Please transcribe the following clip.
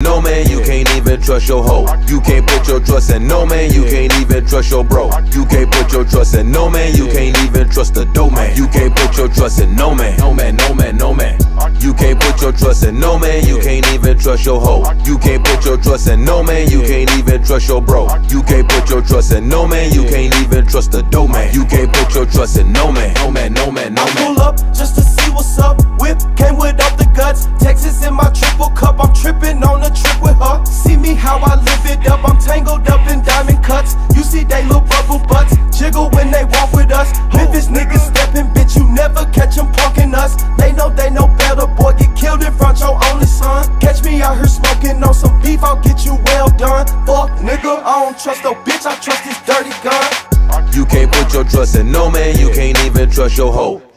no man, you can't even trust your hoe. You can't put your trust in no man, you can't even trust your bro. You can't put your trust in no man, you can't even trust the dope man. You can't put your trust in no man, no man, no man, no man. You can't put your trust in no man, you can't even trust your hoe. You can't put your trust in no man, you can't even trust your bro. You can't put your trust in no man, you can't even trust the dope man. You can't put your trust in no man, no man, no man, no man. I pull up just to see what's up. Whip came without the guts. Texas in my triple cup. I'm tripping on a trip with her. See me how I live it up. I'm tangled up in diamond cuts. You see they little bubble butts jiggle when they walk with us. Memphis niggas stepping, bitch, you never catch them punking us. They know better, boy, get killed in front your only son. Catch me out here smoking on some beef, I'll get you well done. Fuck nigga, I don't trust no bitch, I trust this dirty gun. You can't put your trust in no man, you can't even trust your hoe.